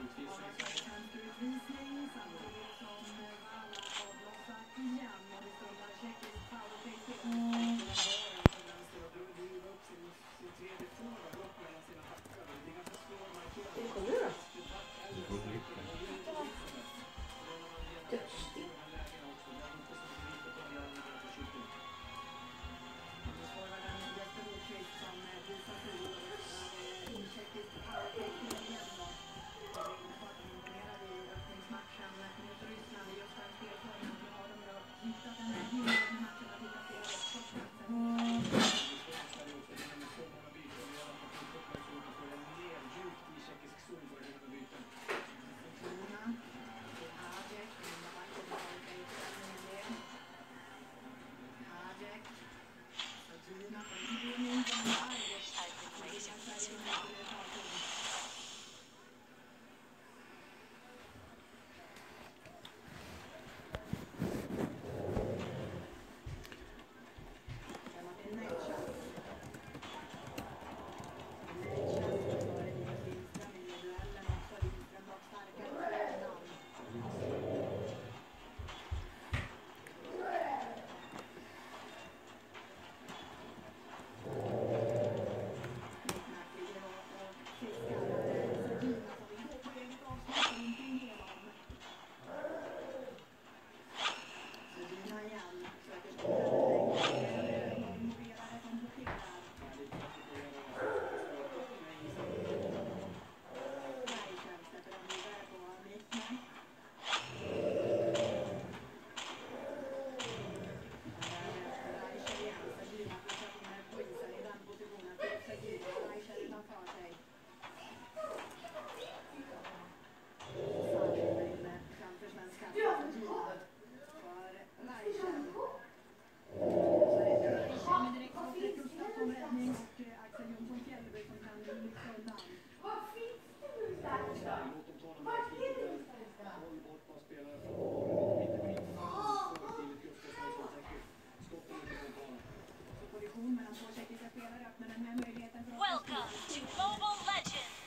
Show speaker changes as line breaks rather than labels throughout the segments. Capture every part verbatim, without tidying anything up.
Welcome to Mobile Legends!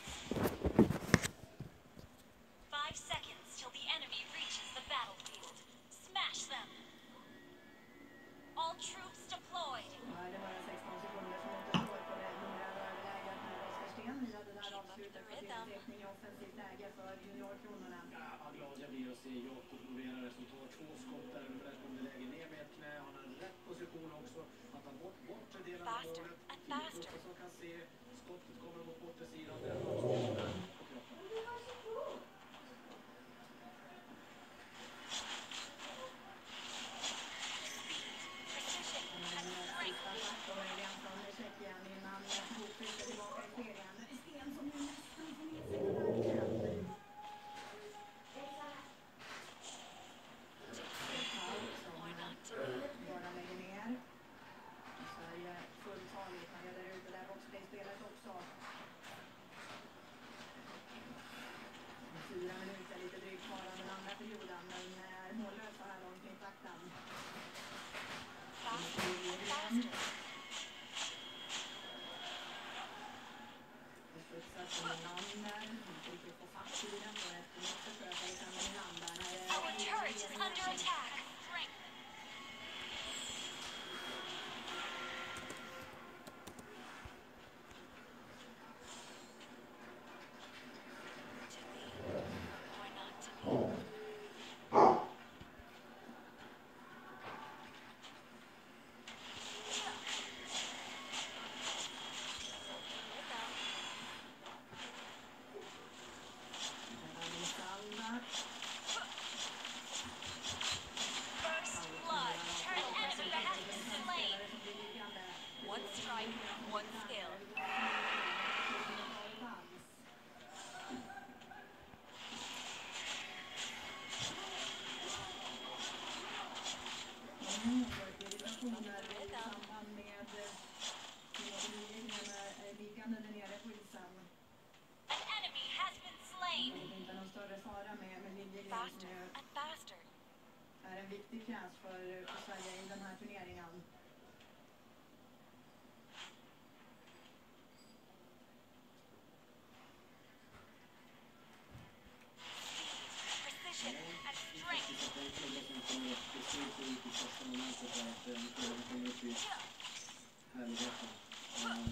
Five seconds till the enemy reaches the battlefield. Smash them! All troops deployed!
Ja, det var sexton sekunder som återstår på det numrerade överläget när Oskar Sten hade där avslutat på sin teckning i offensivt läge för juniorkronorna.
Ja, vad glad jag blir att se Jakob Noverare som tar två skott där under det kommer läge ner med ett knä. Han har en rätt position också. Att han bort bortre delen av målet. Faster som kan se skottet kommer mot bortre sidan. Där har han skottet där på kroppen.
Our turret is under attack!
Faster and faster. Är en viktig pjäs för, för Sverige i den här turneringen.
lite stryk ut i första momentet där att eh, Nicola kommer upp i härligheten. Um,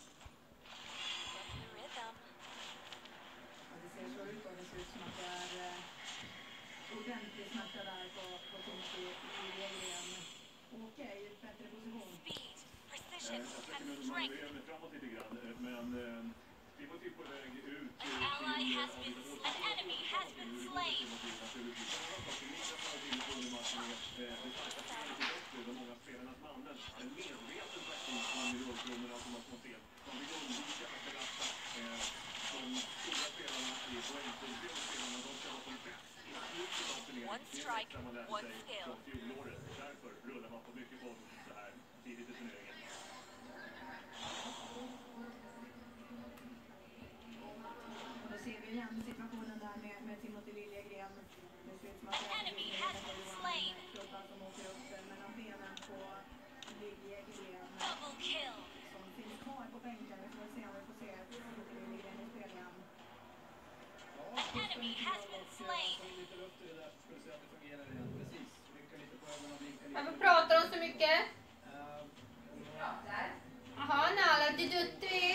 Ja, det ser så ut och det ser ut som att det är eh, ordentlig smärta där på, på Timothy Liljegren. Okej, bättre position.
Speed,
Eh,
precision,
Jag tycker
and
nu man
strength.
beger mig framåt lite grann, eh, men eh, Timothy är på väg ut
An
eh,
ally
till
has
eh,
been,
avbytarmål.
an enemy has been slain.
Timothy naturligtvis. En annan sak som Niklas har varit inne på under matchen är eh, det starka spelet i botten, de många spelarnas mannen. En medveten taktik från miljökronorna som man får se. De vill undvika att belasta eh, de stora spelarna i poängposition. Spelarna, de ska vara som bäst i slutet av turneringen.
One strike,
Det är det man lärde
one
sig
skill.
från fjolåret. Därför rullar man på mycket boll så här tidigt i turneringen.
Och då ser vi igen situationen där med, med Timothy Liljegren. Det ser ut som att det är
Enemy has been slain.
klubban som åker upp där mellan benen på Liljegren.
Double kill.
Som finns kvar på bänken. Vi får se om vi får se Timothy Liljegren i spel igen.
ja,
Enemy has been slain.
få in lite luft i det där för att se att det fungerar igen. Precis. Rycka lite på ögonen, blinka lite.
Varför pratar de så mycket?
Uh,
Jaha, Nala, det duttar vi.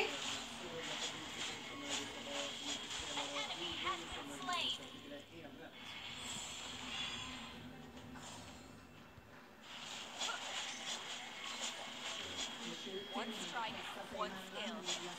Enemy has been slain. One strike, one skill.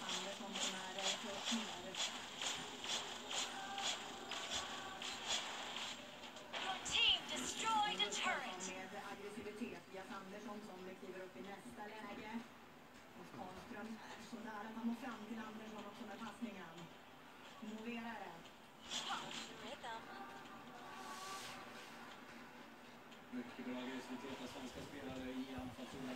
Your team destroyed a turret.
Med aggressivitet. Jas Andersson som kliver upp i nästa läge. Och Karlström är så nära att han når fram till Andersson också med passningen. Moverar det.
Rhythm.
Mycket bra aggressivitet av svenska spelare i anfallszonen.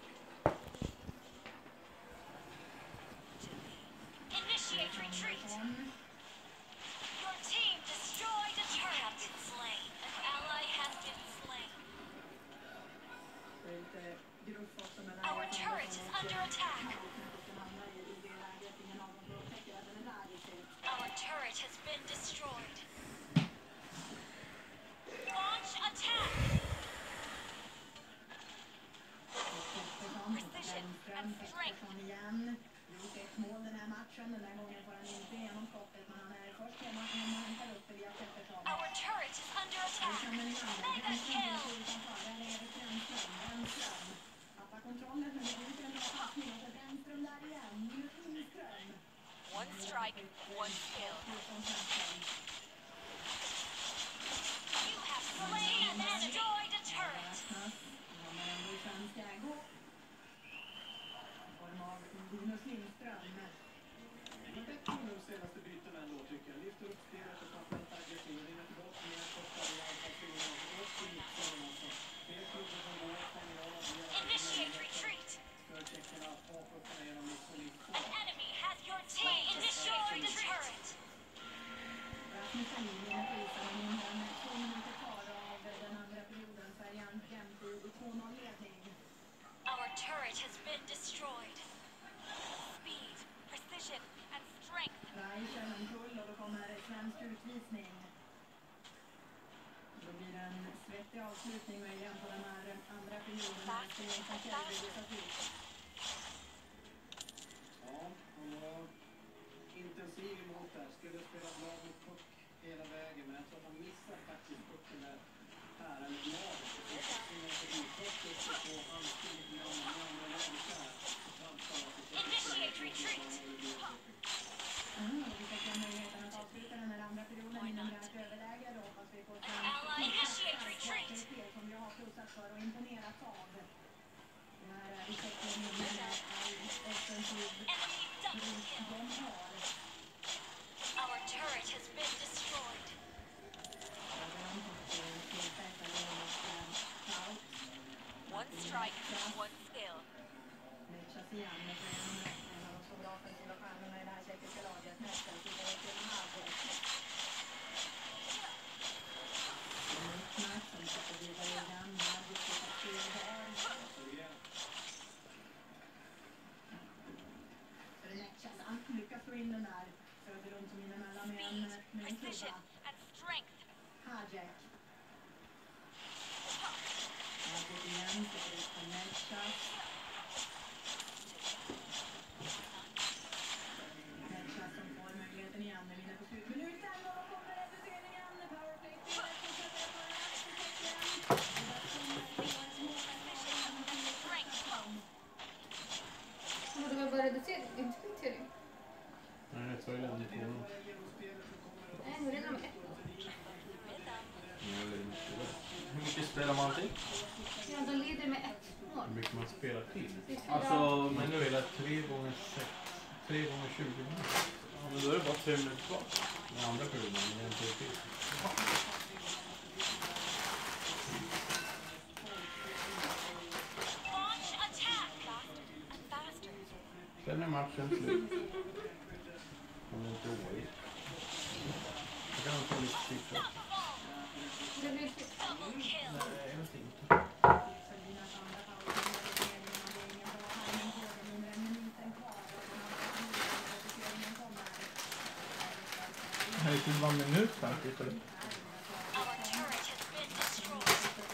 Initiate retreat. Your team destroyed a turret. Have been slain. An ally has been slain.
Det är lite gruff också med
Our turret is under attack. Our turret has been destroyed. Launch attack. Precision and strength.
Igen. Gjort ett mål den här matchen. Den här gången får han inte igenom skottet, men han är först hemma och han hämtar upp Elias Pettersson.
Our turret is under attack. Mega kill.
Tappar kontrollen, men det blir en bra passning. Och så Brännström där igen. Lindström.
One strike, one kill. You have slain and destroyed a turret.
Men ändå i svensk ägo. I form av Linus Lindström.
Det är bättre nu senaste byten ändå tycker jag. Lyfter upp spelet och framförallt aggressiv. Vinner tillbaka med kortare i anfallszonen och upp i mitten också. Det är klubben som går upp från idag.
Initiate retreat.
Förtecken att ta puckarna genom liksom i
An enemy has your team destroyed a turret.
Rasmus Sahlin är på isen med mindre än två minuter kvar av den andra perioden. Färjan jämnt i två noll ledning.
Our turret has been destroyed. Speed, precision, and strength.
Där är Källenkull och då kommer svensk utvisning. Då blir det en svettig avslutning och igen på den här andra perioden. Här ska Jonsson Kjellberg visas ut.
Ja, hon var intensiv emot där. Skulle spela bra mot puck hela vägen, men jag tror att han missar faktiskt pucken där. Här, eller bladet. Det är förbi först uppe på anstiget med andra läget där.
Initiate retreat.
Mm, vi fick en möjligheten att avsluta den här andra perioden inom det här överläge. Då hoppas vi på ett
Ally initiate retreat.
som vi har plussat för och imponerat av. Det här är i tecken med all offensiv
Enemy double kill.
de har.
Our turret has been destroyed. One strike, one skill.
Matchas igen med en, en av de stora offensiva stjärnorna i det här tjeckiska laget. Nästan sitter till en halvlek. Mikmark som sitter vidare i den. Här viktigt att se där. Så det matchas. Han lyckas få in den där. Söder runt som in emellan med en, med en
Precision
klubba.
and strength.
Hajek. igen, sätter ut på Netchas. Netchas som får möjligheten igen, nu vinner på slutminuten och då kommer reduceringen. Powerplay-spelet fortsätter att vara
Borde vi bara reducera? Inte kvittering.
Nej, jag tror jag lämnar på honom.
Nej, nu är det nummer ett.
Hur mycket spelar man till?
Ja, då leder med ett mål.
Hur mycket man spelar till?
Det är fyra-
Alltså, man spelar tre gånger sex, tre gånger tjugo minuter.
Ja, men då är det bara tre minuter kvar.
Den andra perioden, men det är en till till.
Launch attack. Faster and faster.
Sen är matchen slut. Om det inte är oavgjort. Jag kan få lite siffror.
Det blir
Double kill.
Nej, jag vet inte.
Salinas andra paus under reduceringen och det är ingen bra timing på den under en minuten kvar. Reduceringen kommer.
Det här är typ bara en minut faktiskt. Eller?
Our turret has been destroyed.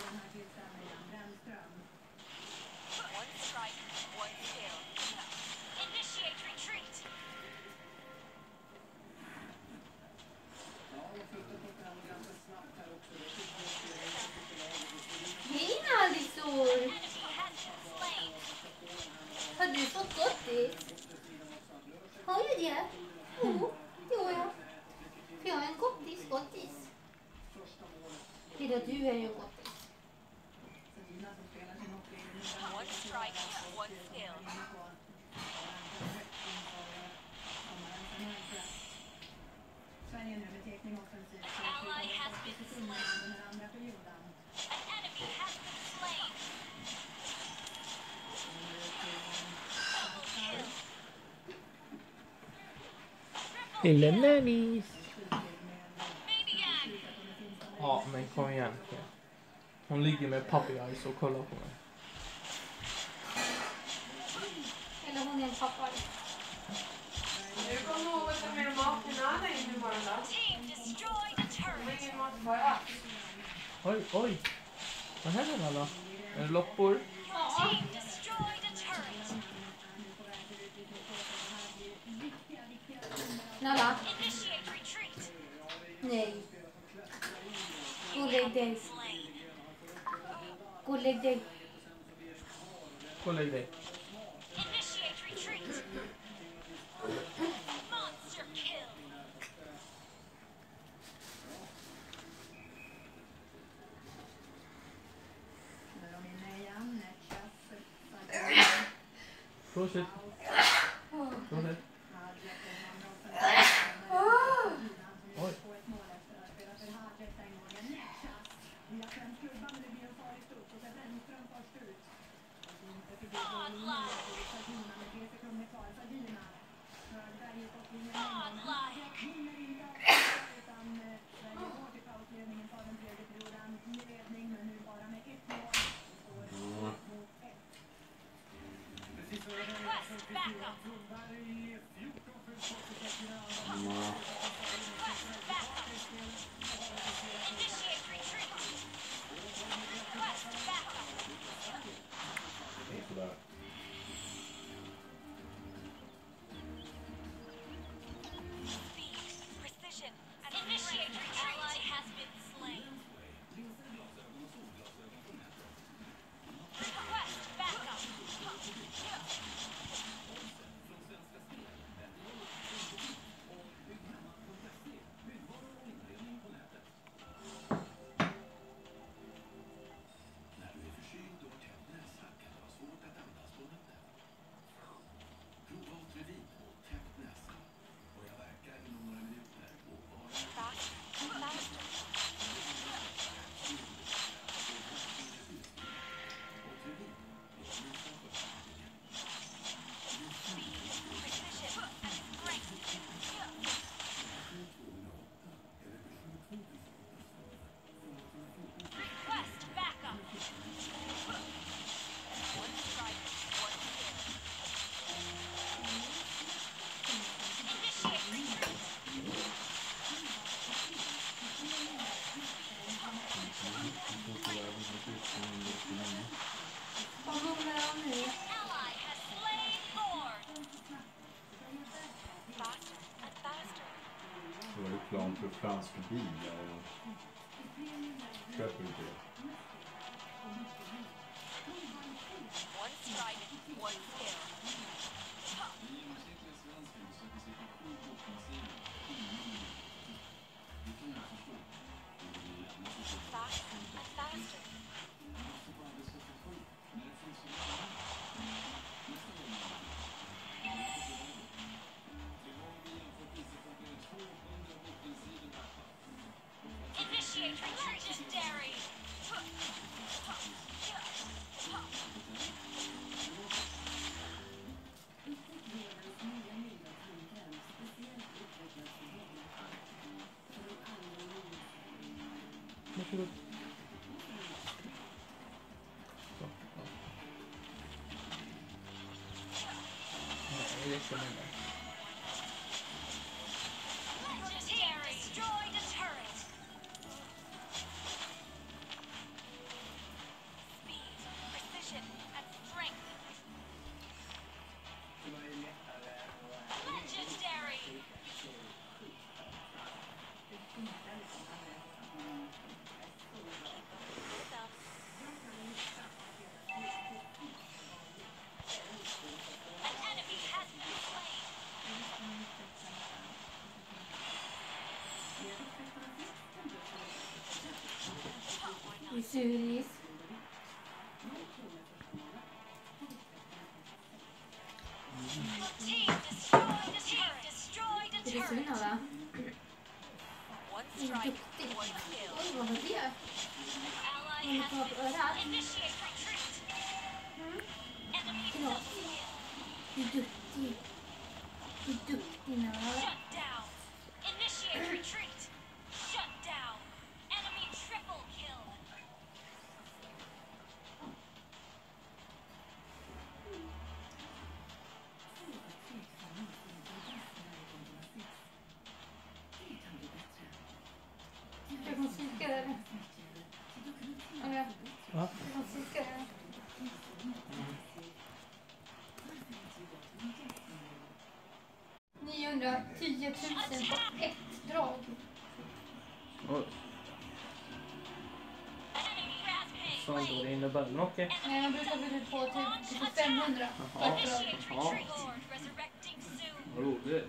One strike, one kill. Initiate retreat.
Hej Alisor!
Enemy has been slain.
Har du fått gottis? Har du det? Jo, det har jag. För jag är en gottis, gottis. Det är att du är ju en gottis.
One strike, one kill.
Sverige nu med tekning offensivt.
Ally has been slain.
Under den andra perioden.
An enemy has been slain. Double kill.
Lille Nellis.
Maniac.
Ja, men kom igen. Hon ligger med puppy eyes och kollar på mig.
Eller hon är en pappa.
Du kommer ihåg att ta med mat till Nana in i morgon då?
Team destroyed a
Det var
turret.
ingen mat kvar alls.
Oj, oj. Vad händer alla? Är det loppor?
Team destroyed a turret.
Nalla?
Initiate retreat.
Nej. Gå och lägg dig.
Slain.
Gå och lägg dig.
Gå och lägg dig.
Initiate retreat. Monster kill.
Nu är de inne igen. Netchas.
Prosit. Prosit. Oj.
Request backup. Request backup. Initiate retreat. Request backup.
Sådär.
Speed, precision, and initiate retreat. Ally has been slain. Request backup. Faster, faster.
reklam för fransk bilar. Köper inte det.
One strike, one skill. Fast and faster. Initiate retreat, legendary.
Varsågod. Så, ja. Nej, det räcker med det.
Legendary. Destroyed a turret. Speed, precision, and strength. Legendary. An enemy has been slain.
I Suris.
Team destroyed a team destroyed a
Är det
turret.
Suna va?
One
Är
strike,
duktig.
one skill.
Oj, vad var det?
Ally
Hon
has
tar på
been
örat.
initiate retreat. Enemy
Bra.
double kill.
Du är duktig. Du är duktig Nala.
Shut down. Initiate retreat. Shut down. Enemy triple kill.
Jag kan psyka det. Om jag
Va?
jag kan psyka det. niohundratio tusen på ett drag.
Oj,
Enemy rampage.
sånt vad det innebär. Men okej.
Nej, man brukar bli på typ, typ femhundra på
Jaha.
ett drag.
Initiate
Ja.
retreat. Lord resurrecting soon.
Vad roligt.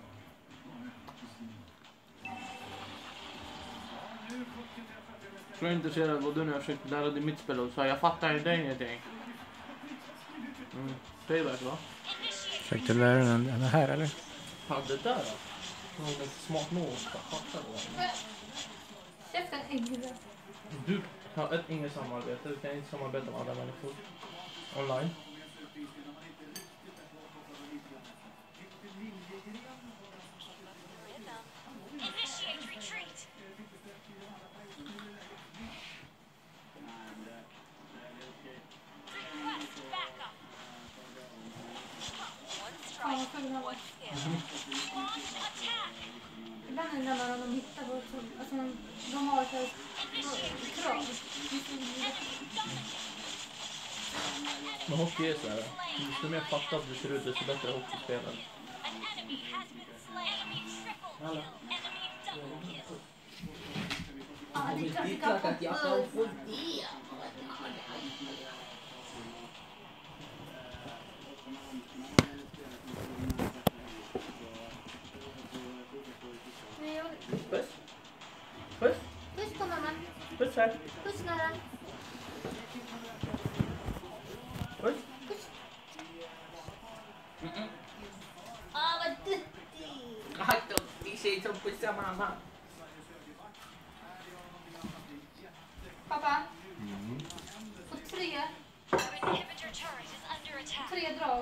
Jag är intresserad av vad du nu har försökt lära dig mitt spel och så jag fattar inte ingenting. Mm. Payback va?
Initiate
Försökte lära den den här eller?
Fan det där då? Någon är smart nog att fatta det.
Käften ägg.
Du har ett inget samarbete. Du kan inte samarbeta med andra människor. Online.
rhythm. Initiate retreat. Request backup. One
Ja,
strike,
för bra.
one skill. Launch attack.
Ibland undrar man om de hittar på, alltså de har så här
Initiate
krav.
retreat. Enemy dominated.
Men hockey är så här. Desto mer fattat du ser ut desto bättre hockeyspelare.
An enemy has been slain. Enemy triple kill. Enemy double kill.
Ja, det är klart du kan få det. Nej, jag-
Puss. Puss.
Puss på mamma.
Puss här.
Puss Nara.
Puss.
Puss. Ah, vad duktig.
Aj då, vi säger som pussar mamma.
Pappa,
Mm.
på tre,
Our inhibitor turret is under attack.
tre drag.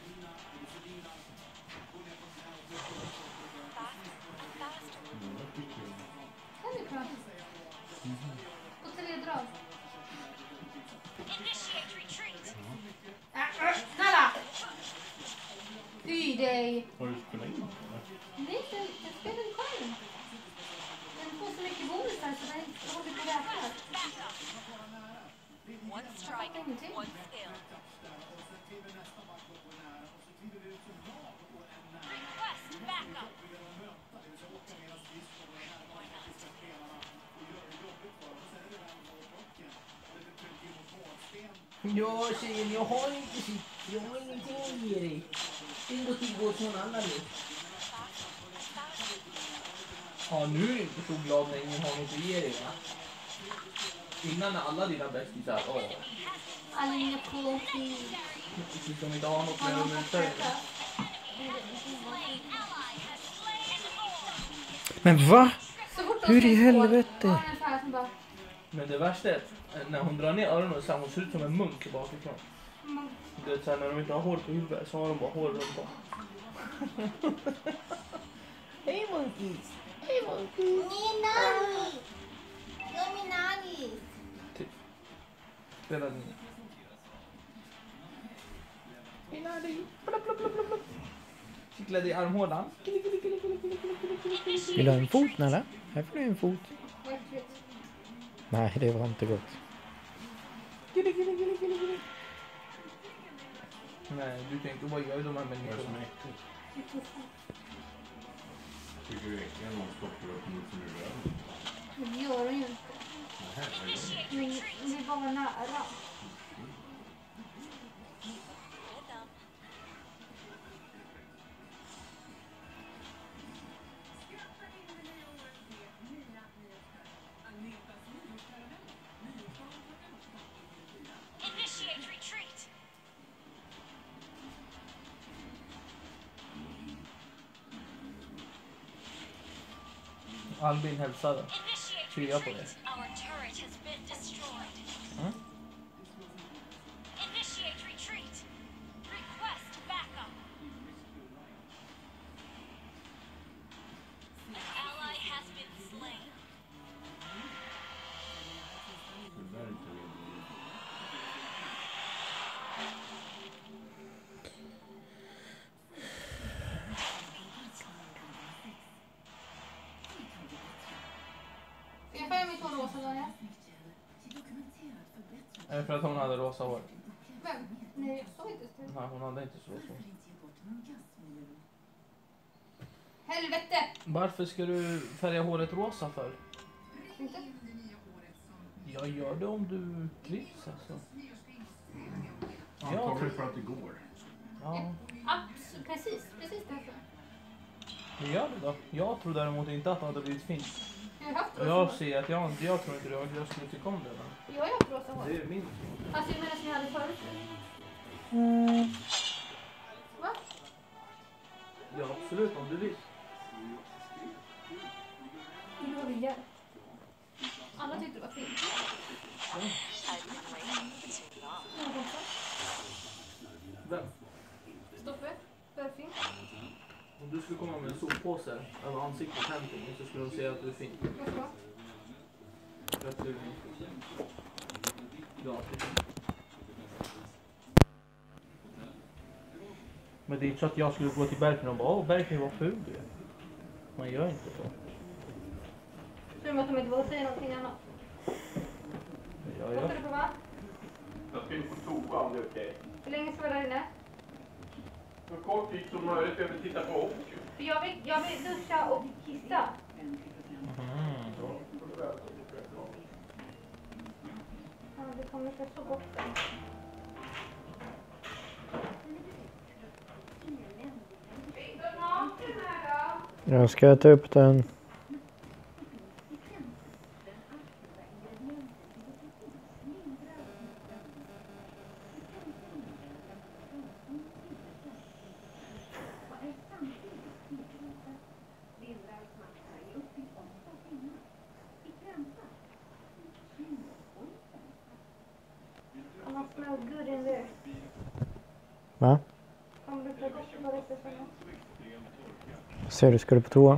Fast and faster.
Kan du prata? På tre drag.
Initiate retreat.
Äh, äh, Nara! Fy dig.
Har du spelat in?
Nej, den, den spelar ju själv. Den får så mycket bonusar så den håller på att räkna.
Backup. One strike, one skill. Request backup.
Ja, tjejen, jag har inte sitt. Jag har ingenting att ge dig. Det går till gå till någon annan nu. Ja, nu är du inte så glad när ingen har något att ge dig, va? Innan alla dina bästisar, åh.
Alla mina kompisar.
Precis som inte har något med dem att säga.
Men va?
Så fort de
Hur
ser
i
skål,
helvete?
ja, men så här som bara,
Men det värsta är att när hon drar ner öronen så här, hon ser ut som en munk bakifrån.
mm,
Du vet, så här, när de inte har hår på huvudet så har de bara hår runt om. Hej monkeys! Hej monkeys!
Nani! Jag är min nani!
Typ. Spelar den. Hej Nani! Blup, blup, blup, blup, blup. Cyklade i armhålan.
Vill du ha en fot, Nalla? Här får du en fot.
Äckligt.
Nej, det var inte gott.
Gilli, gilli, gilli, gilli, gilli. Nej, du tänker, vad gör de här
Vad är det som
människorna?
är äckligt? Tycker du äckliga någon stoppar upp mot som du rör?
Men det gör hon ju inte.
Nähä, vad gör du?
Men det är bara nära.
Initiate retreat.
Albin hälsade.
Initiate
Tria på
retreat.
det.
Our turret has been destroyed.
Mm?
Initiate retreat. Request backup. An ally has been slain.
Det där är inte roligt.
Ska jag färga mitt hår rosa, Daniel?
Är det för att hon hade rosa hår?
Vem? Nej, jag såg inte det.
Nej, hon hade inte så rosa hår.
Helvete!
Varför ska du färga håret rosa för?
Inte?
Jag gör det om du klipps alltså.
Antagligen för att det går.
Ja,
Absolut, precis, precis därför.
men gör det då. Jag tror däremot inte att det hade blivit fint.
Jag har haft
Och
rosa
jag
hår.
ser att jag, jag tror inte jag, jag skulle tycka om det. Men
Jag har haft rosa hår.
det är min.
Alltså jag menar som jag hade förut. Va?
Ja, absolut om du vill.
Du var rejäl. Alla tyckte det var fint. Någon sa.
Vem?
Stoffe. Börfin.
Om du skulle komma med en soppåse över ansiktet hem till mig så skulle de säga att du är fin.
Varför då?
För att du är fin. Ja, typ. Men det är inte så att jag skulle gå till Berken och bara åh Berken vad ful du är. Man gör inte så.
Tror du att de inte vågar säga någonting annat?
Ja,
Låter
ja.
du på va?
Jag ska in på toa om det är okej.
Hur länge ska du vara där inne?
Så kort tid som möjligt, jag vill titta på hockey.
För jag vill, jag vill duscha och kissa. Ja, det kommer inte så gott sen. Fick du maten här då?
Jag ska ta upp den.
Annars smells good in there.
Va?
Kommer du få gott på receptionen?
Ser du, ska du på toa?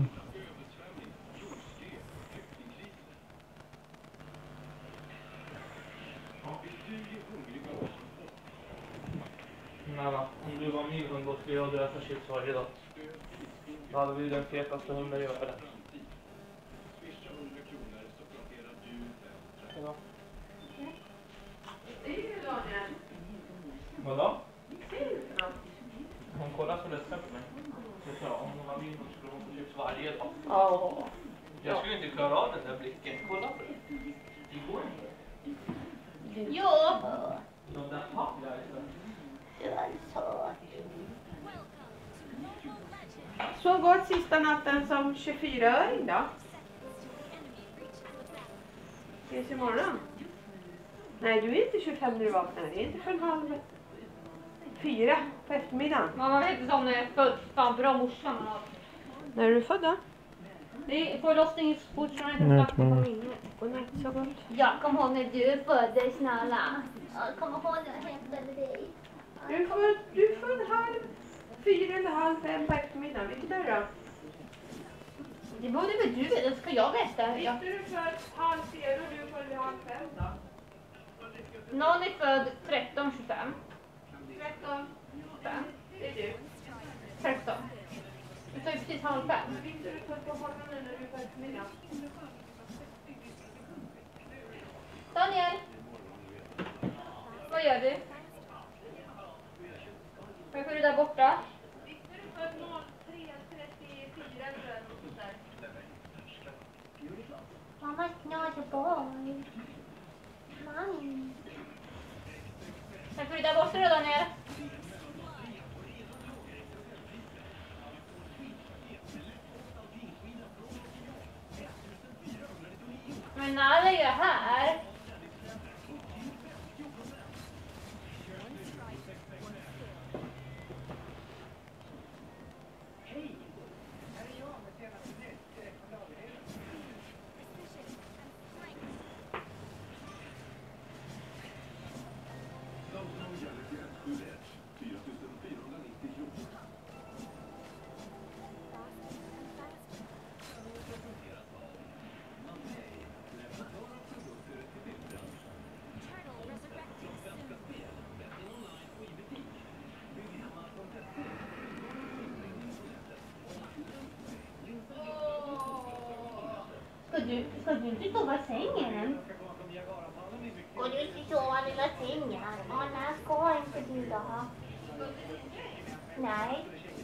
Nära, om du var min hund då skulle jag döda chips varje dag. Då hade vi den fetaste hunden i världen. Ja. Vadå? Hon kollar så ledsen på mig. Så jag sa, om hon var min hund skulle hon få chips varje dag.
Ja.
Jag skulle inte klara av den där blicken. Kolla på det. Det går inte.
Ja.
De
Det var så.
Så gott sista natten som tjugofyra-öring då. Ses imorgon. Nej, du är inte tjugofem när du vaknar. Det är inte för en halv fyra på eftermiddagen.
Mamma vet inte om när jag är född. Fan, bra morsan man har.
När är du född då?
Det är förlossningsfortfarande
Nej,
inte
inte mamma.
Godnatt, så gott.
Jag kommer ihåg när du föddes, snälla. Jag kommer ihåg när jag hämtade dig.
Du är född, du är född halv fyra eller halv fem på eftermiddagen. Vilket är det då?
Det borde väl du veta, ska jag veta? Jag...
Du är född halv fyra och du är född vid halv fem då?
Någon är född tretton tjugofem.
tretton, fem. Det är du.
tretton. Du sa ju precis halv fem.
Inte du född på morgonen när du är på eftermiddagen?
Daniel! Vad gör du? Varför är du där borta?
Visst är du född tre trettiofyra eller något sånt där?
Mamma knarrar barn. Mamma. Varför är du där borta då, Daniel? Men alla är ju här. Ska du, ska du inte sova i sängen? Och du ska sova i lilla sängen? Åh, nej, ska inte du då? Nej.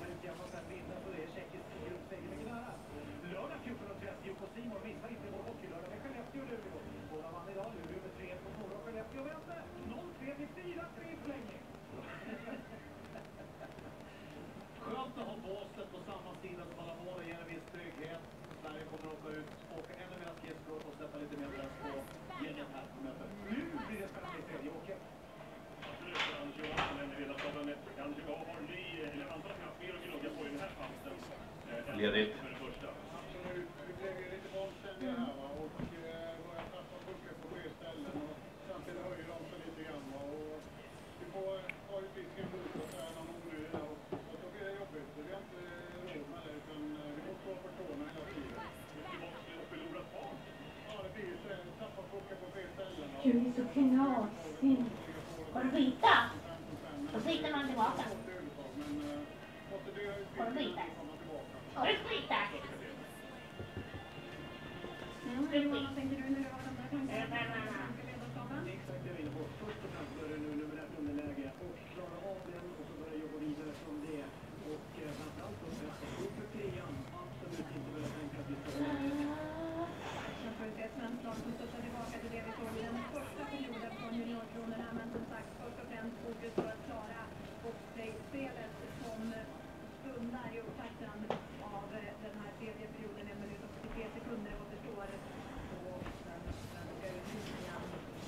Skönt att ha båset på samma sida som alla mål och ger en viss trygghet. Sverige kommer att åka ut, åka ännu mer skridskor och sätta lite mer press på gänget här på mötet. Nu blir det spännande i tredje åket. Absolut, Anders Johansson är med att med kanske vad har ni, eller andra knappt mer att gnugga på i den här chansen?
Ledigt.
För det första.
Absolut, vi lägger lite bollständiga här va, och börjar tappa puckar på fler ställen och samtidigt höjer de sig lite grann va, och vi får ha ju fisken mot oss här någon onödig där också, så då blir det jobbigt. Vi har inte råd med det, utan vi måste stå på tårna hela tiden.
Förlorat fart.
Ja, det blir ju så, tappa puckar på fler ställen.
Du är så knasig. Har du byta? Då byter man tillbaka. Har du byta? Har du byta? Mm, det är skit.
Vad tänker du när du har de där tankarna?
Exakt, jag är inne på. Först och främst börjar nu numerärt underläge och klara av den och så börja jobba vidare från det. Och eh, framförallt då pressa upp för trean. Absolut inte börja tänka att vi ska ha
Jag får se ett svenskt lag som studsar tillbaka till det vi såg i den första perioden från juniorkronorna. Men som sagt, först och främst fokus på att klara boxplay-spelet som stundar i upptakten av den här tredje perioden. En minut och fyrtiotre sekunder återstår på den svenska utvisningen.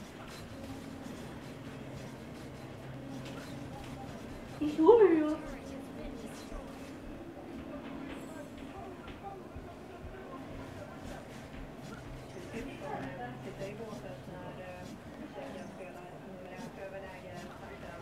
I sover ju.
Sitter i båset när Tjeckien spelar numerärt överläge takten.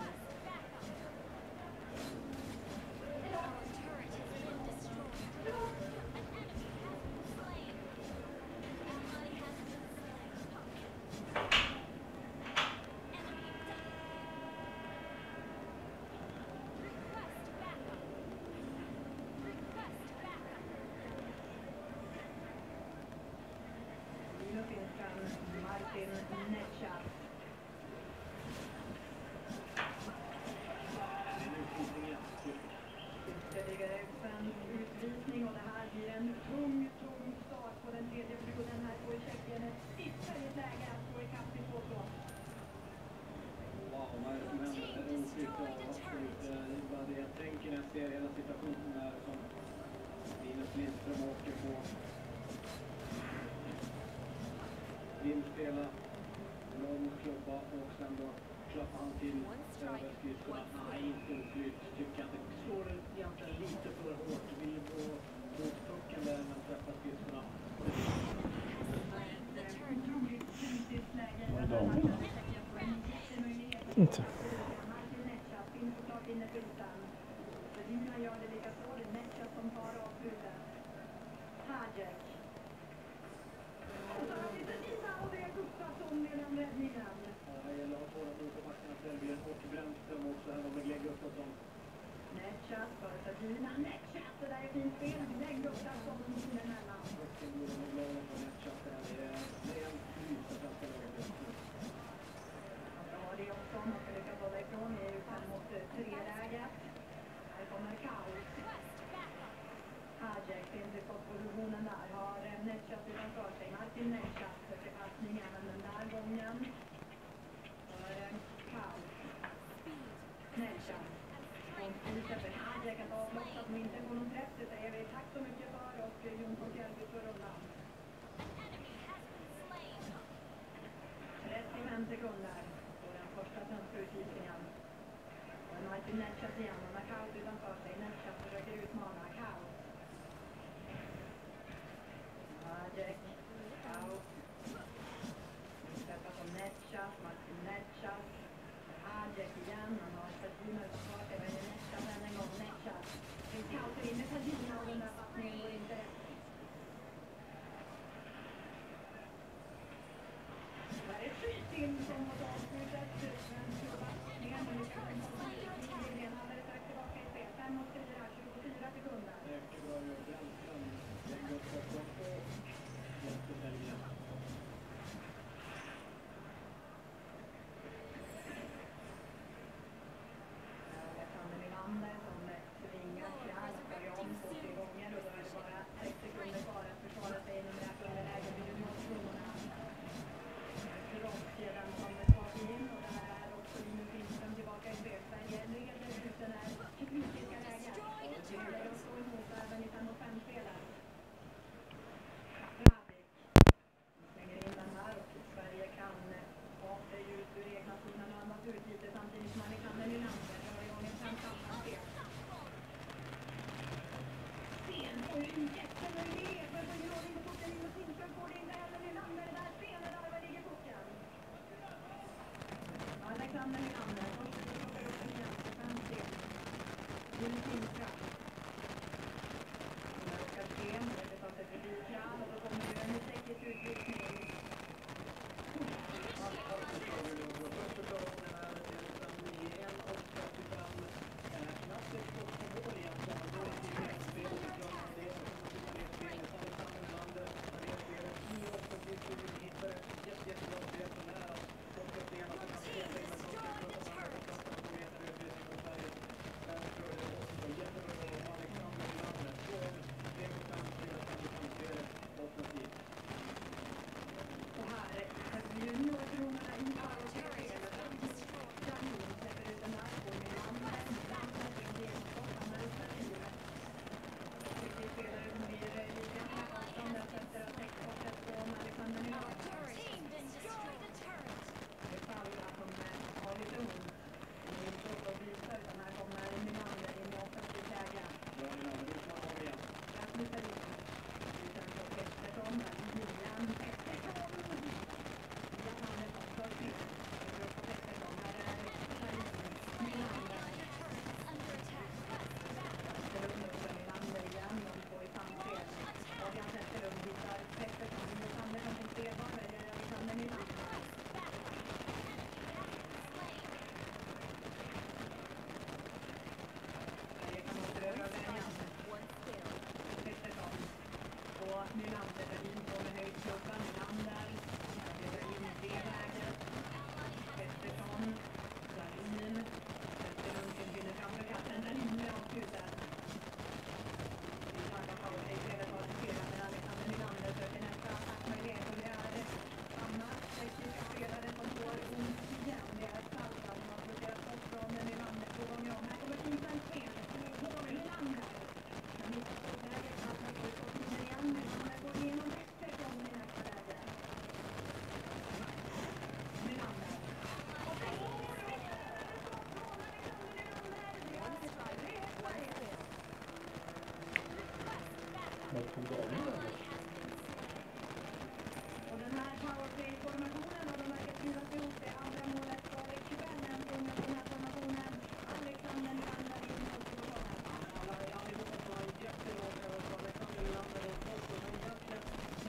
Nu finns kan Martin Netcha. Ytterligare en utvisning och det här blir en tung, tung start på den tredje perioden. Här får Tjeckien ett tillfälligt läge att få ikapp i två två.
wow, vill spela lång klubba och sen då klappar han till över skridskorna. Nej, inte oflytt. Tycker jag att det slår egentligen lite för hårt. Vill gå mot pucken där men träffar skridskorna.
Otroligt kritiskt läge.
Vad är damerna?
Inte.
Martin Netschap finns såklart inne på ytan. Sedina gör det lika så. Det är Netschap som tar avslutet. Hajek. Och så har vi Sedina och det är Gustafsson med den räddningen.
Ja, det gäller att hålla mot och backarna Sellgren och Brännström också här. De vill lägga upp och sånt.
Netschap för Sedina. Netschap, det där är fint spel. Lägg Gustafsson emellan.
Pucken borde vara glada på Netschap där. Det är rejält flyt på svenska laget.
Ja, det är också om man ska lyckas hålla ifrån i fem mot tre-läget. Här kommer kaos. Hajek finns i skottpositionen där. Har Netschap utanför sig. Martin Netschap söker passningen, men den där gången för kaos. Netschap. Från spisen för Hajek att avlossa som inte får någon träff. Det säger vi tack så mycket för och Jonsson Fjällby för rundan. trettiofem sekunder på den första svenska utvisningen. Och Martin Netschap igen. Han har kaos utanför sig. Netschap försöker utmana kaos. Hajek. Kaos. Träffas av Netschap. Martin Netschap. Hajek igen. Han har Sedina utanför sig. Men det är Netschap än en gång. Netschap. En kaos är inne. Sedina och den där passningen går inte rätt. Där är Frytin som har avslutat slutvattningen. Men det kan inte vara Lindgren alldeles strax tillbaka i spel. fem och fyra, tjugofyra sekunder.
Mycket bra gör Brännström. Lägger upp och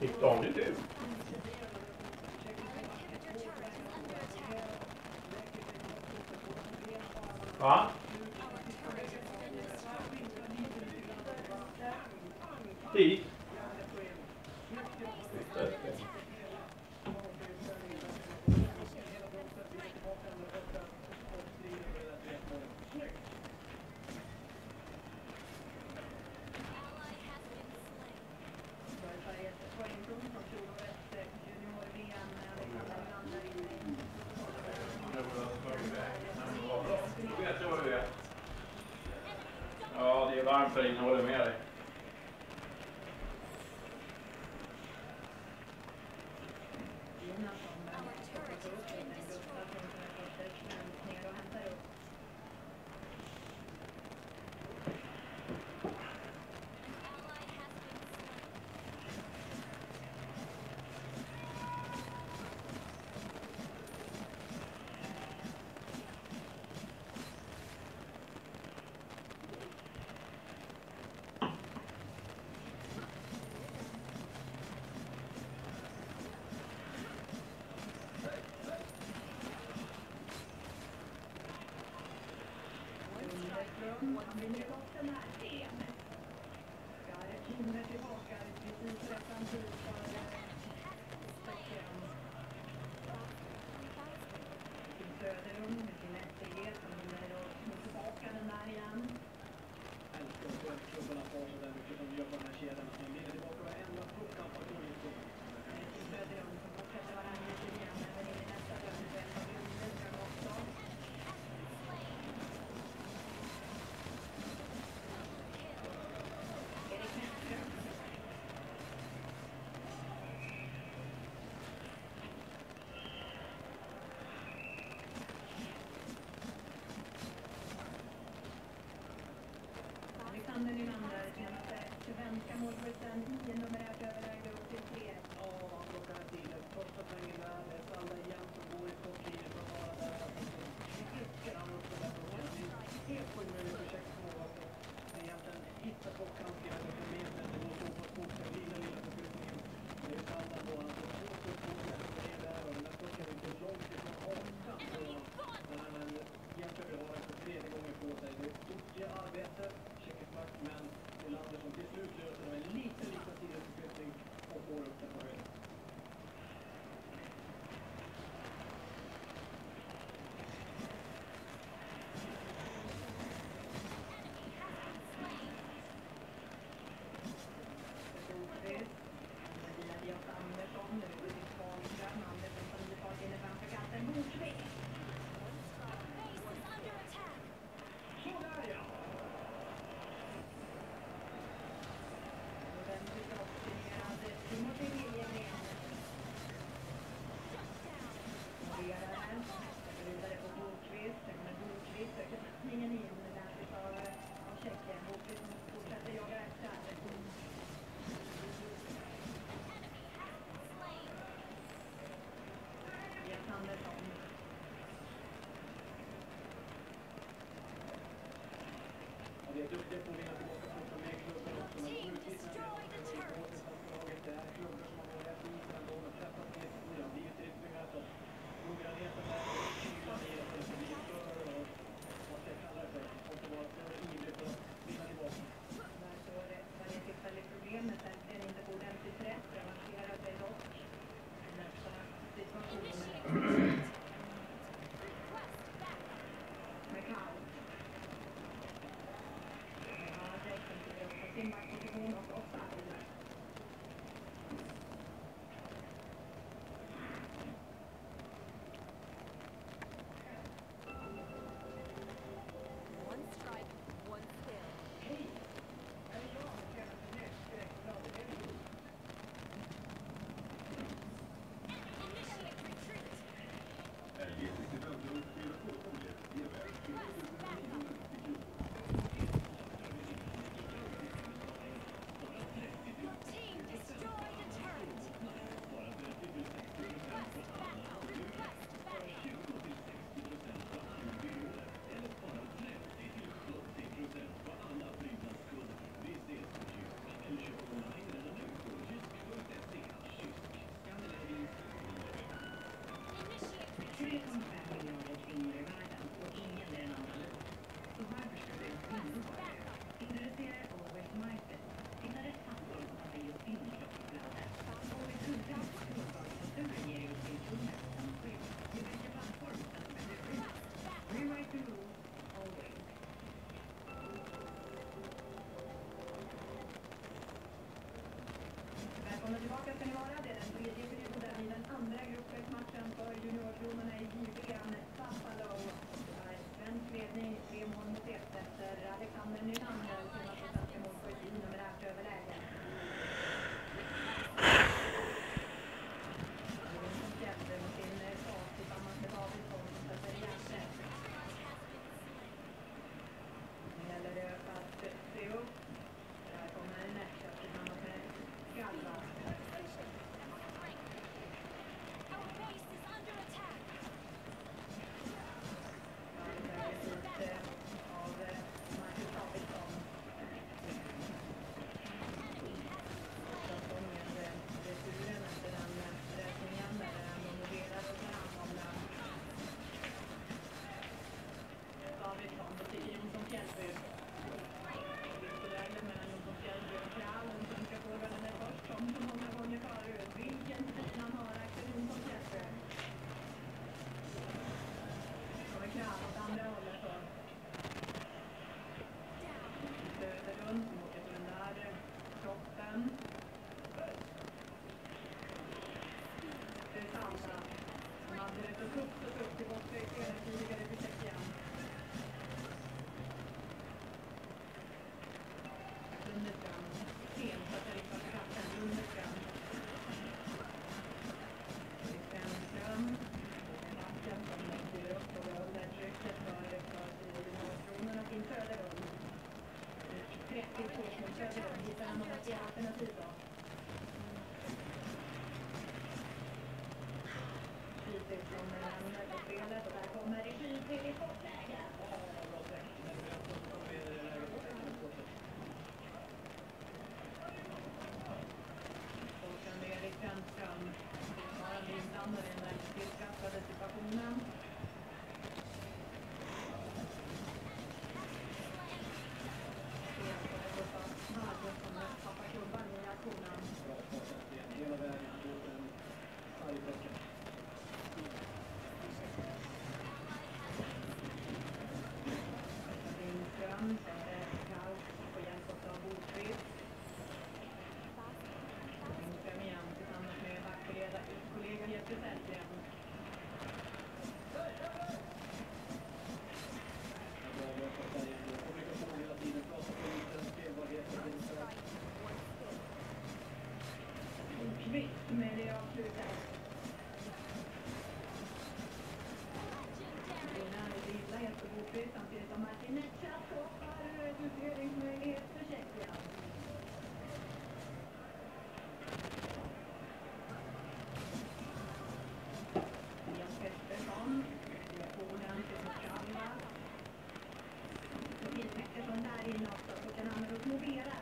Gick Daniel ut? Va? Dit? Ja, det är varmt där inne, håller med dig.
Alexander Nylander, svenska målskytten, nio numerärt överläge upp till tre.
Ja, han plockar en till. Första svängen där, det är Salla igen som går i skottlinjen för att vara där. Det älskar han också där på den. Det är helt omöjligt för sex mål att egentligen hitta toppkanten över fem meter. Det går så pass fort den lilla, lilla förskjutningen. Det är Salla då, han får två skott på sig som är där och den där pucken är inte långt ifrån hakan. Men Jönköping har den för tredje gången på sig. Det är ett stort arbete. Men Nylander som till slut löser en liten, liten sidoförflyttning och får upp den på höjden. Det är duktiga på att vinna tillbaka från med klubben också, men givetvis när det är laget, det är klubbor som har varit efter isen ändå och träffat med det har blivit riktigt bemötat. Noggrannheten där och kylan i att det blir större och vad ska jag kalla det för, måste vara större ivrig för att vinna tillbaka.
Där står det, vad det tillfälliga problemet är, är det inte på ordentligt rätt, revanscherar sig dock i nästa situation. Tufft och tufft i bortre i spelet tidigare till Tjeckien. Lundström. Sent så att det riktar på kanten. Lundström. Lundström. Backen som lägger upp och håller trycket för juniorkronorna till Söderlund. trettio två mot Söderlund. Hittar han något alternativ då? Från den på spelet och där kommer regi till i kortläge. Och sen Erik Brännström fortfarande inblandad i den där tillskattade situationen. Helt och det går snabbt som tappar klubban i aktionen.
Hela vägen mot en sargvecka.
Lindström för Kaus på hjälp av Bordfrid. Lindström igen tillsammans med backkollega kollega Jesper Sellgren.
Kommunikation hela tiden, prata på liten spelbarhet.
Bordfrid med det avslutet. Efter Bordfrid samtidigt som Martin Netchat skapar reduceringsmöjlighet för Tjeckien. Jens Pettersson, Polen till Moskva. Sofie Pettersson där inne också, så kan han med mobiler.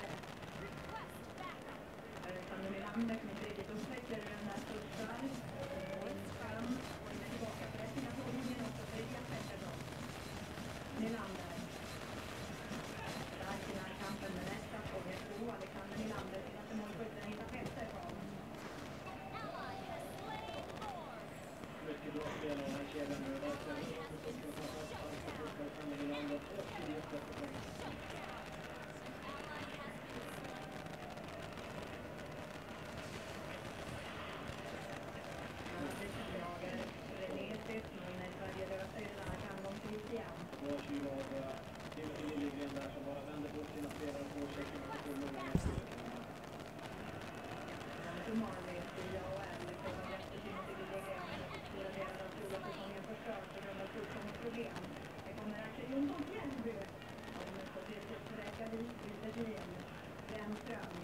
Alexander Nylander som inte riktigt upptäcker den där största. Lindström tillbaka för destinationen också för Jens Pettersson. Nylander. Där i den kampen med nästa fråga två. Alexander Nylander till att målskytten hittar Pettersson.
Mycket bra spel av den här kedjan nu. Alexander Nylander och Elias Pettersson. Bra kyl av Timothy Liljegren där som bara vänder bort sina spelare på Tjeckien och får lugna ner spelet.
Marley, I A H L, kommer efter Timothy Liljegren. Fyra delar av stora säsongen förstört på grund av sjukdomsproblem. Det kommer Axel Jonsson Fjällby. Om på tredje förräkar vi byter in. Brännström.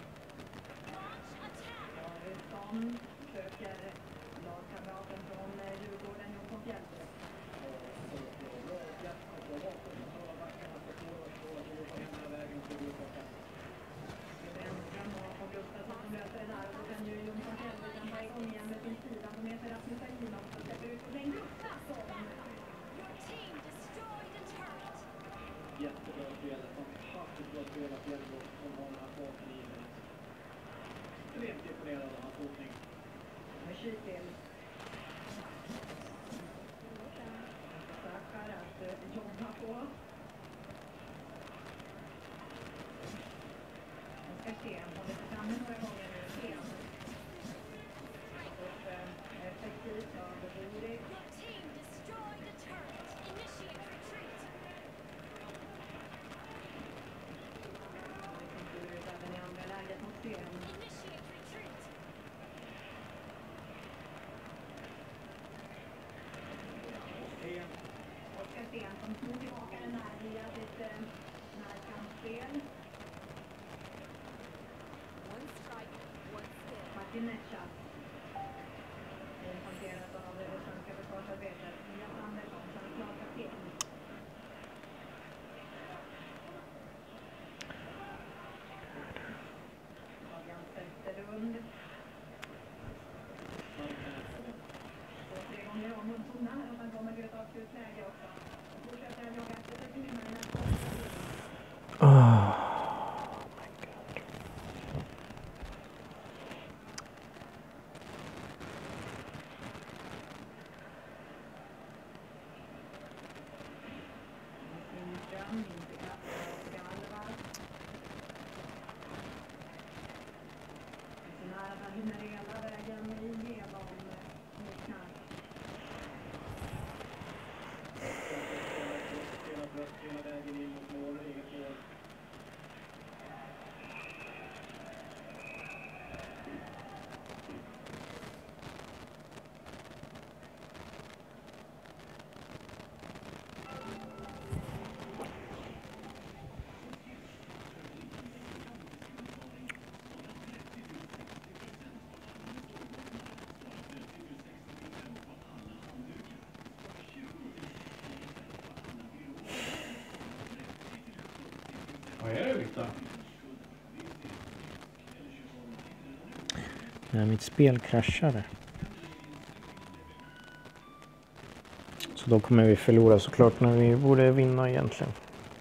Davidsson söker lagkamraten från Djurgården, Jonsson Fjällby. Brännström och Gustafsson som löser det där och då kan ju Jonsson Fjällby vända igång igen med sin sida som heter Rasmus Sahinov som släpper ut på den Gustafsson.
Jättebra spel, fantastiskt bra spel av Fjällby som har den här farten i sig. Extremt imponerad av hans åkning.
Med Kytil. Försöker att jobba på. Jag ska se, han håller sig framme några gånger nu. Sen. Och effektivt av Borik. Det kommer ut även i andra läget mot Sten. Oskar Sten som tog tillbaka den här via sitt närkampsspel. Martin Netchat. Hanterat av det svenska försvarsarbetet. Jan Andersson som är klar kapten. Fabian Zetterlund. Och tre gånger om och så nära att han kommer till ett avslutsläge också. Och fortsätter att jaga efter sig filmen i nästa. hinner hela vägen igenom Mikael.
Vad är det, Viktor?
Nej, mitt spel kraschade. Så då kommer vi förlora såklart när vi borde vinna egentligen.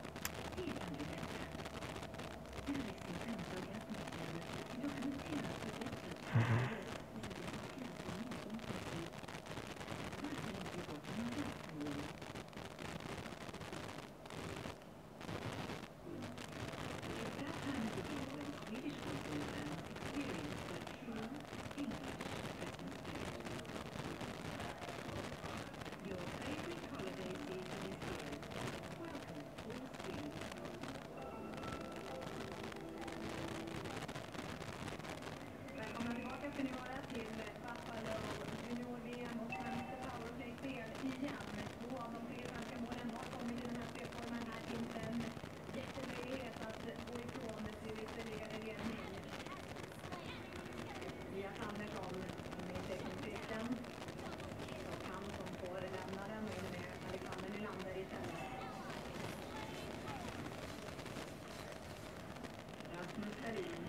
Välkomna tillbaka ska ni vara till Buffalo junior-V M och svenska powerplay-spel igen. Två av de tre svenska målen har kommit i den här spelformen. Här finns en jättemöjlighet att gå ifrån till ytterligare ledning. Elias Andersson med teckningsteken. Och han som får lämna den och in med Alexander Nylander istället. Rasmus Karin.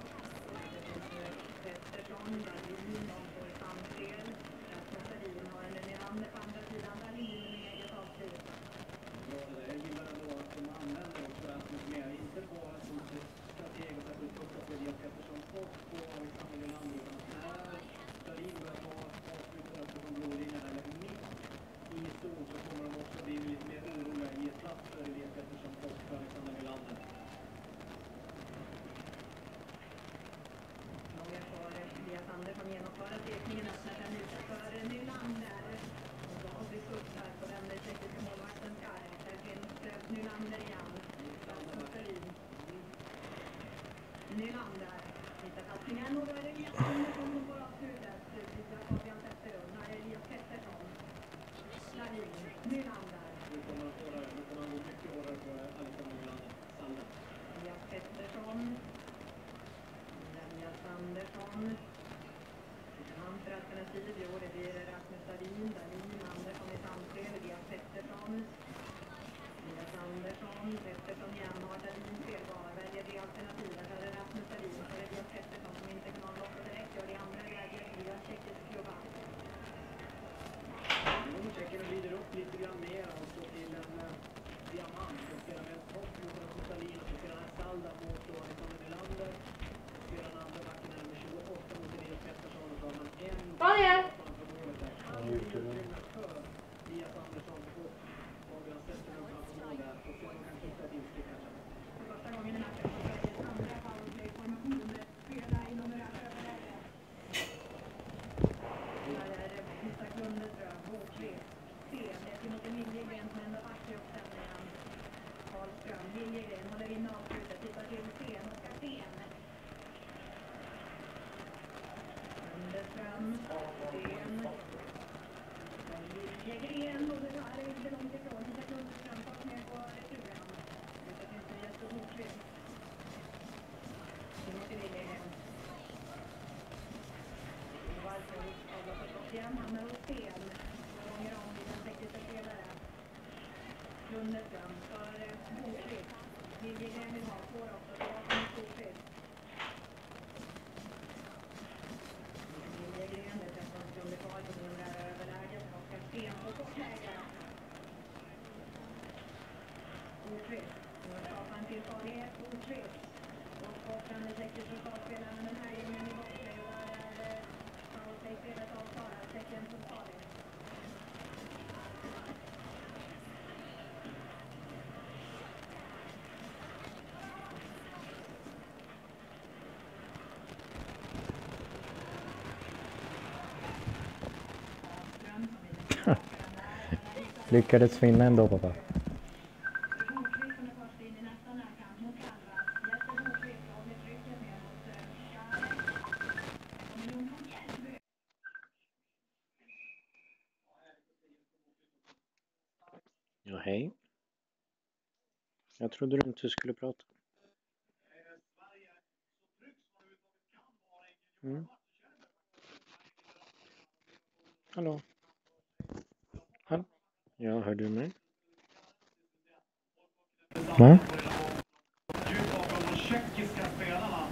Pettersson, Dahlin, de får samspel. Rasmus Dahlin har en Nylander på andra sidan. Dahlin med eget avslut.
Jag gillar ändå att de använder också Rasmus mer. Inte bara som strateg och sätta upp första för Elias Pettersson och på Alexander Nylander. Utan när Dahlin börjar ta avslutet upp från blålinjen eller mitt i zon så kommer de också bli lite mer oroliga. Ge plats för Elias Pettersson och för Alexander Nylander.
Elias Andersson genomföra tekningen öppnar den ute för Nylander. Och då har vi skutt här på den tekniska målvakten Karl. Där finns Nylander igen. Rasmus Dahlin. Nylander. Hittar passningen och då är det Elias Andersson som får avslutet. Via Fabian Pettersson. Här är Elias Pettersson. Dahlin. Nylander.
Nu kommer han hårdare. Nu kommer han gå mycket hårdare på Alexander Nylander. Sanden.
Elias Pettersson. Elias Andersson. Hans alternativ i år det blir Rasmus Dahlin, Dahlin, Andersson i samspel, Elias Pettersson. Elias Andersson, Pettersson igen har Dahlin felbar, väljer det alternativet. Här är Rasmus Dahlin, så är det Elias Pettersson som inte kan ha lopp direkt, gör det andra läget, via tjeckisk klubba.
Tjeckien glider upp lite grann mer och så till en diamant och spelar med en topp mot Rasmus Dahlin och så spelar han Salda mot Alexander Nylander. Spelar den andra backen nummer tjugoåtta mot Elias Pettersson och så har man en
Daniel!
Elias Andersson och Fabian Pettersson på mål där och så man kan hitta ett instick kanske.
För första gången i matchen så är det andra powerplay-formation spela i numerärt överläge. Där är det Isak Lundeström, Båtqvist, Sten, det är Timothy Liljegren som ändå back i uppställningen. Karlström, Liljegren håller in avslutet, tittar till Sten, Oskar Sten. Lundeström, Sten, Liljegren, och det här är inte långt ifrån. Isak Lundeström tas med på returen. Det finns det Jesper Båtqvist. Timothy Liljegren. Varför avlar förstås igen, hamnar hos Sten. Gånger om vid den tekniska spelare. Lundeström för Båtqvist. Liljegren vill ha, får också tillbaka mot Båtqvist. Liljegren, det är tretton sekunder kvar på den där överläget. Oskar Sten på kortläge. Båtqvist. Nu skapar han till farlighet. Båtqvist. Och bortan är tekniskt försvarsspelaren den här gången i boxplay. Och där är det powerplay-spelet avtalat. Tjeckien som tar det.
Lyckades vinna ändå, pappa. Ja, hej. Jag trodde du inte skulle prata. Mm. Hallå? Hallå? Ja, hör du mig? Va?
tjeckiska spelarna.